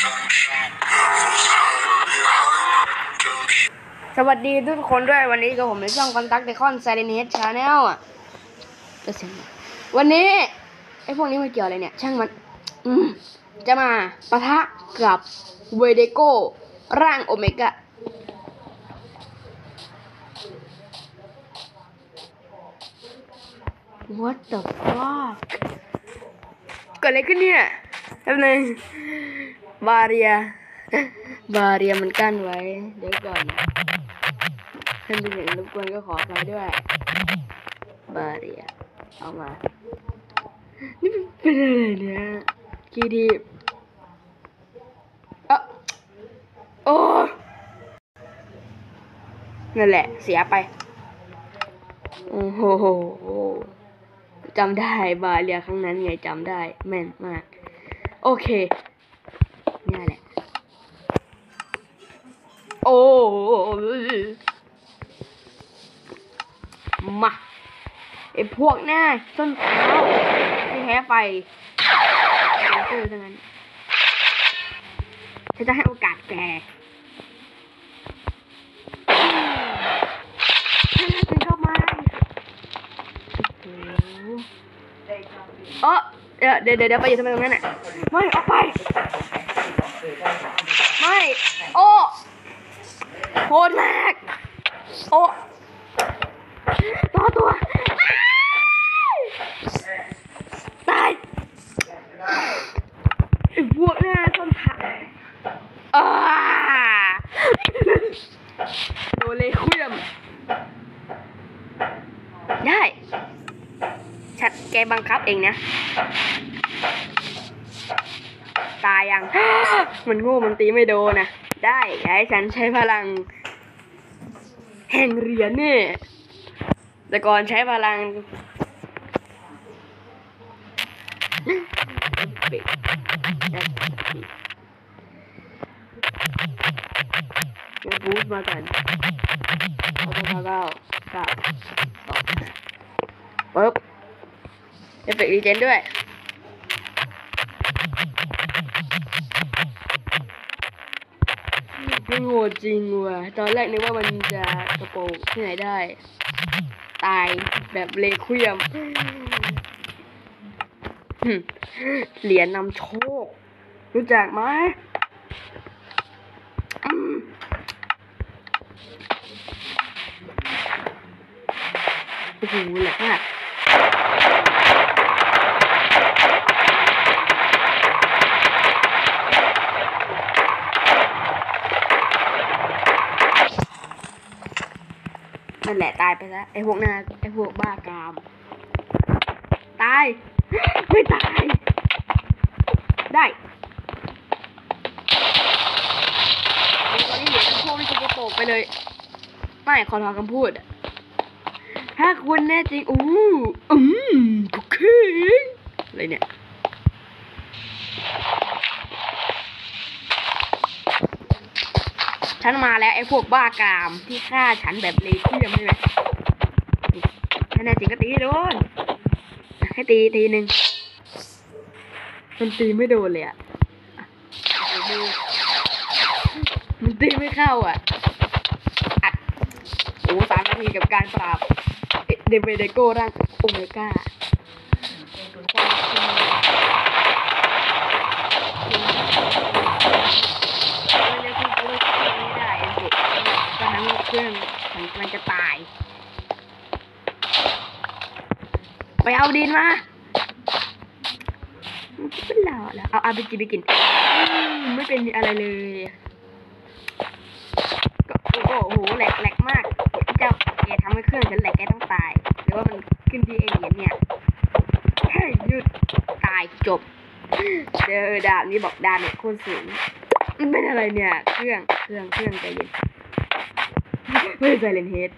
สวัสดีทุกคนด้วยวันนี้กับผมในช่องคอนตักเดคอนไซเลนเฮดชาแนลอ่ะจะเสียงวันนี้ไอ้พวกนี้มันเกี่ยวอะไรเนี่ยช่างมันจะมาปะทะกับเวเดโก้ร่างโอเมก้าWhat the fuck เกิดอะไรขึ้นเนี่ยแป๊บนึงบาเรียมันกั้นไว้เดี๋ยวก่อนท่านผู้ชมรบกวนก็ขออภัยด้วยบาเรียเอามานี่เป็นอะไรเนี่ยกีดีโอ้นั่นแหละเสียไปโอ้โหจำได้บาเรียครั้งนั้นไงจำได้แม่นมากโอเคนี่แหละโอ้มาไอพวกหน้าส้นเท้าที่แพ้ไฟคือทั้งนั้นฉันจะให้โอกาสแกฉันเข้ามาเดี๋ยวไปอยู่ทำไมตรงนั้นน่ะไม่ออกไปไม่โอ้โหดมากโอ้ตัวตายไอ้พวกหน้าส้นเท้าโดนเลยคุยมได้ฉันแกบังคับเองนะตายยังมันโง่มันตีไม่โดนนะได้ให้ฉันใช้พลังแห่งเหรียญนี่แต่ก่อนใช้พลังบูสต์มากันปึ๊บเอฟเฟกต์รีเจนด้วยมันโหดจริงว่ะตอนแรกนึกว่ามันจะกระโปรงที่ไหนได้ตายแบบเลคุยมเหรียญนำโชครู้จักไหมโอ้โหแหลกมากนั่นแหละตายไปแล้วไอ้พวกบ้ากามตายไม่ตายได้ตอนนี้เหรียญนำโชคที่จะโปกไปเลยไม่ขอถอนคำพูดถ้าคุณแน่จริงคุกกี้อะไรเนี่ยฉันมาแล้วไอ้พวกบ้ากามที่ฆ่าฉันแบบเลเทียมใช่ไหมถ้าแน่จริงก็ตีโดนให้ตีหนึ่งมันตีไม่โดนเลยอ่ะมันตีไม่เข้าอ่ะโอ้3 นาทีกับการปราบเดเวเดโก้ร่างโอเมก้าเครื่องมันจะตายไปเอาดินมาเป็นหล่อแล้วเอาไปกินไม่เป็นอะไรเลยโอ้โหแหลกมากเจ้าแกทำให้เครื่องฉันแหลกแกต้องตายหรือว่ามันขึ้นที่เหรียญเนี่ยหยุดตายจบเจอดาบนี้บอกดาบเนี่ยโคตรสูงมันเป็นอะไรเนี่ยเครื่องใจเย็นไม่ใช่เลนเฮด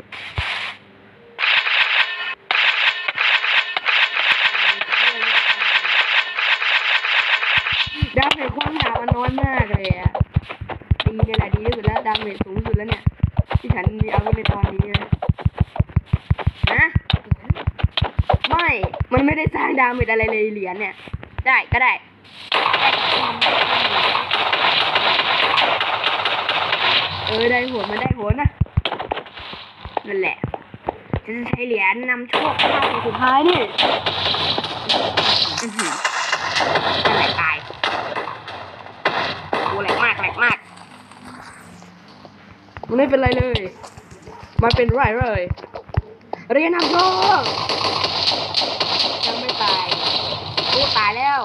ดาเมจความหนามันน้อยมากเลยอะดีเนี่ยแหละดีที่สุดแล้วดาเมจสูงสุดแล้วเนี่ยที่ฉันมีเอาไว้ในตอนนี้นะไม่มันไม่ได้สร้างดาเมจอะไรเลยเหรียญเนี่ยได้ก็ได้ได้ผลมันได้ผลนะนั่นแหละฉันจะใช้เหรียญนำโชคภาพสุดท้ายนี่นั่นแหละตายโอ้แหลกมากมันไม่เป็นไรเลยมันเป็นไรเลยเหรียญนำโชคยังไม่ตายโอ้ตายแล้ว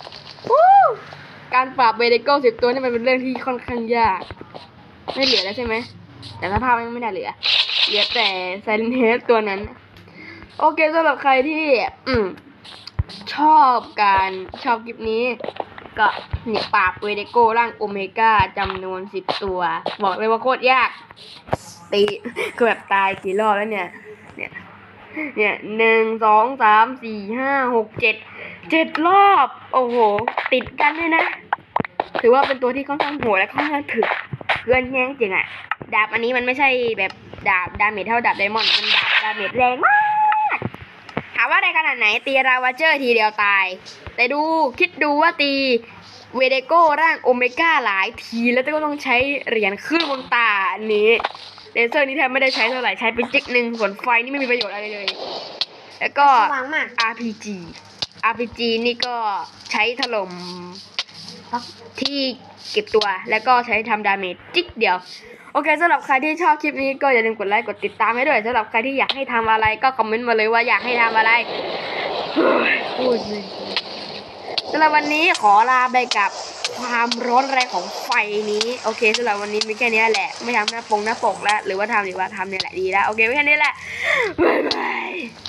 การปราบเบเดโก้10 ตัวนี่มันเป็นเรื่องที่ค่อนข้างยากไม่เหลือแล้วใช่ไหมแต่สภาพยังไม่ได้เหลือแต่ไซเลนเฮดตัวนั้นโอเคสำหรับใครที่ชอบคลิปนี้ก็เนี่ยปราบเวเดโก้ร่างโอเมก้าจำนวน10 ตัวบอกเลยว่าโคตรยากตีคือแบบตายกี่รอบแล้วเนี่ย1 2 3 4 5 6 7 รอบโอ้โหติดกันเลยนะถือว่าเป็นตัวที่ค่อนข้างโหดและค่อนข้างถึกเพื่อนแย่งจริงอ่ะดาบอันนี้มันไม่ใช่แบบดาบดาเมจเท่าดาบไดมอนด์มันดาเมจแรงมากถามว่าในขนาดไหนตีราวาเจอร์ทีเดียวตายแต่คิดดูว่าตีเวเดโก้ร่างโอเมก้าหลายทีแล้วก็ต้องใช้เหรียญขึ้นบนตานี้เลเซอร์นี้แทบไม่ได้ใช้เท่าไหร่ใช้เป็นจิ๊กนึงส่วนไฟนี่ไม่มีประโยชน์อะไรเลยแล้วก็ RPG นี่ก็ใช้ถล่มที่เก็บตัวแล้วก็ใช้ทำดาเมจจิ๊กเดียวโอเคสำหรับใครที่ชอบคลิปนี้ก็อย่าลืมกดไลค์กดติดตามให้ด้วยสำหรับใครที่อยากให้ทำอะไรก็คอมเมนต์มาเลยว่าอยากให้ทำอะไรพูดเลยสำหรับวันนี้ขอลาไปกับความร้อนแรงของไฟนี้โอเคสำหรับวันนี้มีแค่นี้แหละไม่ทำหน้าปกแล้วหรือว่าทำเนี่ยแหละดีแล้วโอเคแค่นี้แหละบ๊ายบาย